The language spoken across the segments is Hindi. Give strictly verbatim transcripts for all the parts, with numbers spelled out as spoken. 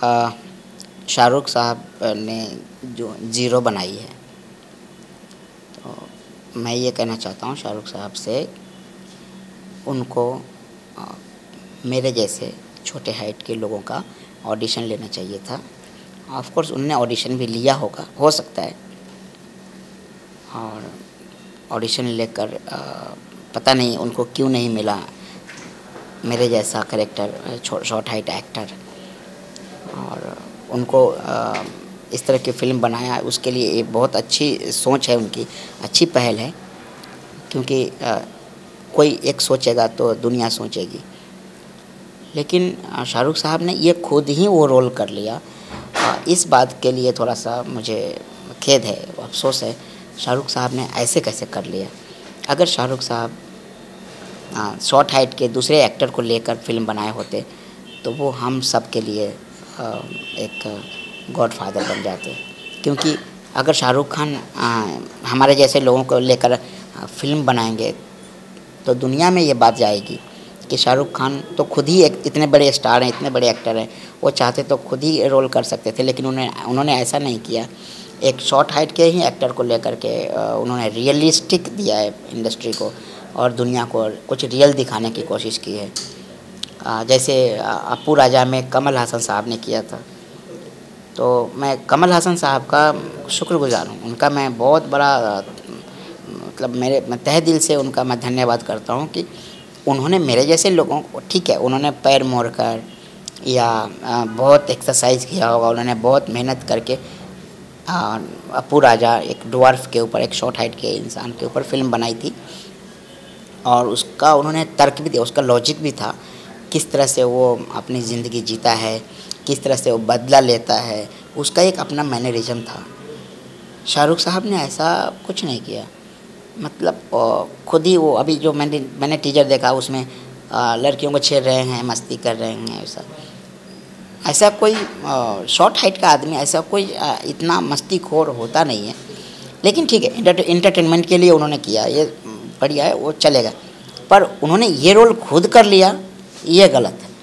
अ, शाहरुख साहब ने जो ज़ीरो बनाई है, तो मैं ये कहना चाहता हूँ शाहरुख साहब से, उनको अ, मेरे जैसे छोटे हाइट के लोगों का ऑडिशन लेना चाहिए था। ऑफ़ कोर्स उन्होंने ऑडिशन भी लिया होगा, हो सकता है, और ऑडिशन लेकर अ, पता नहीं उनको क्यों नहीं मिला मेरे जैसा कैरेक्टर, शॉर्ट हाइट एक्टर, और उनको अ, इस तरह की फ़िल्म बनाया, उसके लिए ये बहुत अच्छी सोच है उनकी, अच्छी पहल है, क्योंकि अ, कोई एक सोचेगा तो दुनिया सोचेगी। लेकिन अ, शाहरुख साहब ने ये खुद ही वो रोल कर लिया। अ, इस बात के लिए थोड़ा-सा मुझे खेद है, अफ़सोस है, शाहरुख साहब ने ऐसे कैसे कर लिया। अगर शाहरुख साहब अ, शॉर्ट हाइट के दूसरे एक्टर को लेकर फ़िल्म बनाए होते, तो वो हम सब के लिए अ, एक गॉडफ़ादर बन जाते। क्योंकि अगर शाहरुख खान अ, हमारे जैसे लोगों को लेकर अ, फ़िल्म बनाएँगे, तो दुनिया में ये बात जाएगी कि शाहरुख खान तो खुद ही एक इतने बड़े स्टार हैं, इतने बड़े एक्टर हैं, वो चाहते तो खुद ही रोल कर सकते थे, लेकिन उन्हें उन्होंने ऐसा नहीं किया। एक शॉर्ट हाइट के ही एक्टर को लेकर के अ, उन्होंने रियलिस्टिक दिया है इंडस्ट्री को, और दुनिया को कुछ रियल दिखाने की कोशिश की है। अ, जैसे अ, अप्पू राजा में कमल हासन साहब ने किया था। तो मैं कमल हासन साहब का शुक्रगुज़ार हूँ। उनका मैं बहुत बड़ा अ, मतलब मेरे मैं तहे दिल से उनका मैं धन्यवाद करता हूँ कि उन्होंने मेरे जैसे लोगों को, ठीक है, उन्होंने पैर मोड़कर या अ, बहुत एक्सरसाइज़ किया होगा, उन्होंने बहुत मेहनत करके अ, अप्पू राजा एक ड्वार्फ के ऊपर, एक शॉर्ट हाइट के इंसान के ऊपर फ़िल्म बनाई थी, और उसका उन्होंने तर्क भी दिया, उसका लॉजिक भी था, किस तरह से वो अपनी ज़िंदगी जीता है, किस तरह से वो बदला लेता है, उसका एक अपना मैनरिज़्म था। शाहरुख साहब ने ऐसा कुछ नहीं किया। मतलब अ, खुद ही वो, अभी जो मैंने मैंने टीज़र देखा, उसमें अ, लड़कियों को छेड़ रहे हैं, मस्ती कर रहे हैं, ऐसा ऐसा कोई अ, शॉर्ट हाइट का आदमी, ऐसा कोई अ, इतना मस्तीखोर होता नहीं है। लेकिन ठीक है, एंटरटे एंटरटेनमेंट के लिए उन्होंने किया, ये बढ़िया है, वो चलेगा। पर उन्होंने ये रोल खुद कर लिया, ये गलत है।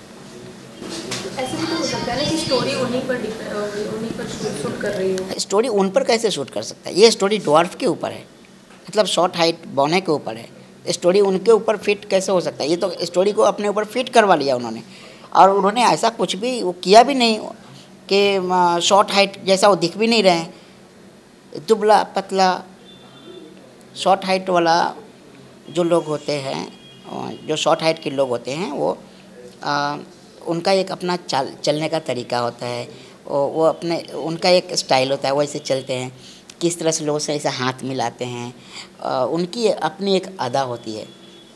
ऐसे भी तो हो सकता है ना कि स्टोरी उन्हीं पर डिपेंड, उन्हीं पर शूट शूट कर रही हो। स्टोरी उन पर कैसे शूट कर सकता है? ये स्टोरी ड्वार्फ के ऊपर है, मतलब शॉर्ट हाइट बौने के ऊपर है। स्टोरी उनके ऊपर फिट कैसे हो सकता है? ये तो स्टोरी को अपने ऊपर फिट करवा लिया उन्होंने, और उन्होंने ऐसा कुछ भी वो किया भी नहीं कि शॉर्ट हाइट जैसा वो दिख भी नहीं रहे हैं। दुबला पतला शॉर्ट हाइट वाला जो लोग होते हैं, अ, जो शॉर्ट हाइट के लोग होते हैं, वो आ, उनका एक अपना चाल चलने का तरीका होता है, वो वो अपने उनका एक स्टाइल होता है, वो ऐसे चलते हैं, किस तरह से लोगों से ऐसे हाथ मिलाते हैं, आ, उनकी अपनी एक अदा होती है।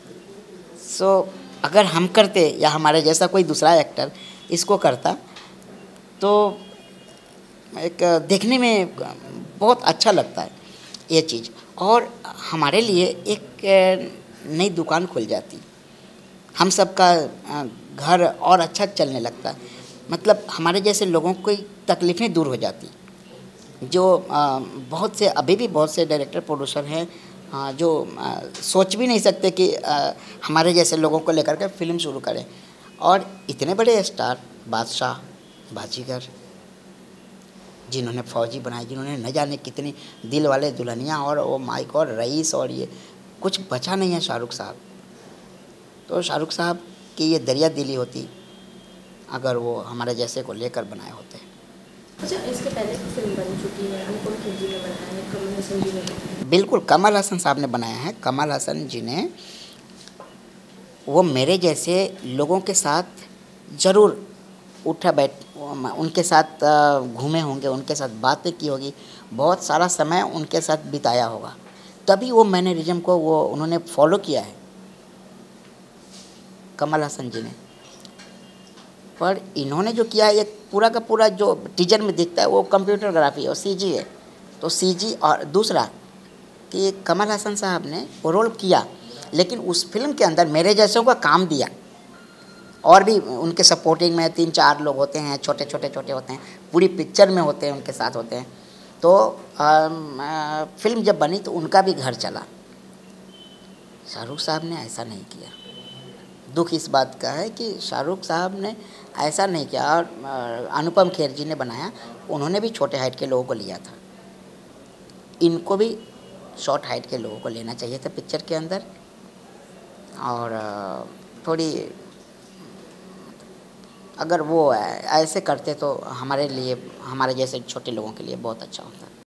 सो अगर हम करते या हमारे जैसा कोई दूसरा एक्टर इसको करता, तो एक देखने में बहुत अच्छा लगता है ये चीज़, और हमारे लिए एक नई दुकान खुल जाती, हम सबका अ, घर और अच्छा चलने लगता। मतलब हमारे जैसे लोगों की तकलीफ़ें दूर हो जाती, जो अ, बहुत से अभी भी बहुत से डायरेक्टर प्रोड्यूसर हैं अ, जो अ, सोच भी नहीं सकते कि अ, हमारे जैसे लोगों को लेकर के फ़िल्म शुरू करें। और इतने बड़े स्टार, बादशाह, बाजीगर, जिन्होंने फौजी बनाई, जिन्होंने न जाने कितनी दिल वाले दुल्हनिया, और वो माय गॉड रईस, और ये कुछ बचा नहीं है शाहरुख साहब। तो शाहरुख साहब की ये दरिया दिली होती अगर वो हमारे जैसे को लेकर बनाए होते। अच्छा, इसके पहले की फिल्म बन चुकी है, अनुपम खेर जी ने बनाया है, कमल हसन जी ने बनाया है। बिल्कुल, कमल हसन साहब ने बनाया है। कमल हसन जी ने, वो मेरे जैसे लोगों के साथ ज़रूर उठा बैठ उनके साथ अ, घूमे होंगे, उनके साथ बातें की होगी, बहुत सारा समय उनके साथ बिताया होगा, तभी वो मैनरिज़्म को वो उन्होंने फॉलो किया है, कमल हसन जी ने। पर इन्होंने जो किया है, एक पूरा का पूरा जो टीजर में दिखता है वो कंप्यूटर ग्राफी और सीजी है। तो सीजी, और दूसरा कि कमल हसन साहब ने वो रोल किया, लेकिन उस फिल्म के अंदर मेरे जैसों का काम दिया, और भी उनके सपोर्टिंग में तीन चार लोग होते हैं, छोटे छोटे छोटे होते हैं, पूरी पिक्चर में होते हैं, उनके साथ होते हैं। तो आम, आ, फिल्म जब बनी तो उनका भी घर चला। शाहरुख साहब ने ऐसा नहीं किया। दुख इस बात का है कि शाहरुख साहब ने ऐसा नहीं किया। और अ, अनुपम खेर जी ने बनाया, उन्होंने भी छोटे हाइट के लोगों को लिया था। इनको भी शॉर्ट हाइट के लोगों को लेना चाहिए था पिक्चर के अंदर। और अ, थोड़ी अगर वो ऐसे करते तो हमारे लिए, हमारे जैसे छोटे लोगों के लिए बहुत अच्छा होता।